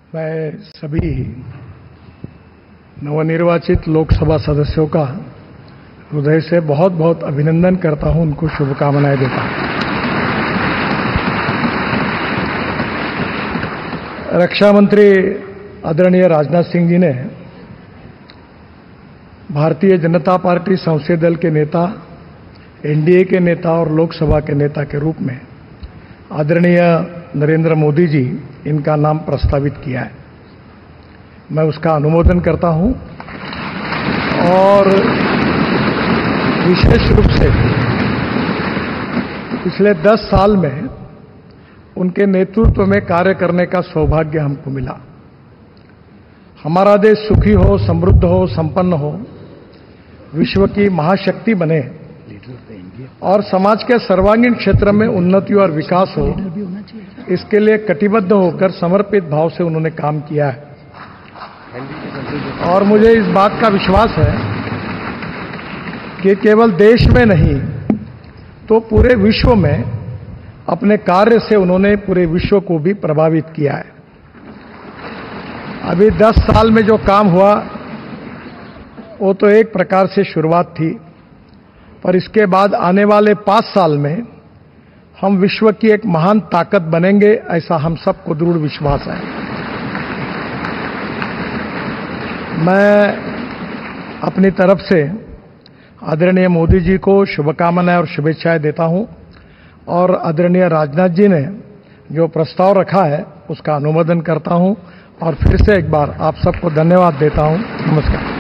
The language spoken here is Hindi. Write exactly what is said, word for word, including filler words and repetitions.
मैं सभी नवनिर्वाचित लोकसभा सदस्यों का हृदय से बहुत बहुत अभिनंदन करता हूं, उनको शुभकामनाएं देता हूं। रक्षा मंत्री आदरणीय राजनाथ सिंह जी ने भारतीय जनता पार्टी संसदीय दल के नेता, एनडीए के नेता और लोकसभा के नेता के रूप में आदरणीय नरेंद्र मोदी जी इनका नाम प्रस्तावित किया है। मैं उसका अनुमोदन करता हूं और विशेष रूप से पिछले दस साल में उनके नेतृत्व में कार्य करने का सौभाग्य हमको मिला। हमारा देश सुखी हो, समृद्ध हो, संपन्न हो, विश्व की महाशक्ति बने और समाज के सर्वांगीण क्षेत्र में उन्नति और विकास हो, इसके लिए कटिबद्ध होकर समर्पित भाव से उन्होंने काम किया है। और मुझे इस बात का विश्वास है कि केवल देश में नहीं तो पूरे विश्व में अपने कार्य से उन्होंने पूरे विश्व को भी प्रभावित किया है। अभी दस साल में जो काम हुआ वो तो एक प्रकार से शुरुआत थी, पर इसके बाद आने वाले पांच साल में हम विश्व की एक महान ताकत बनेंगे, ऐसा हम सबको दृढ़ विश्वास है। मैं अपनी तरफ से आदरणीय मोदी जी को शुभकामनाएं और शुभेच्छाएं देता हूं और आदरणीय राजनाथ जी ने जो प्रस्ताव रखा है उसका अनुमोदन करता हूं और फिर से एक बार आप सबको धन्यवाद देता हूं। नमस्कार।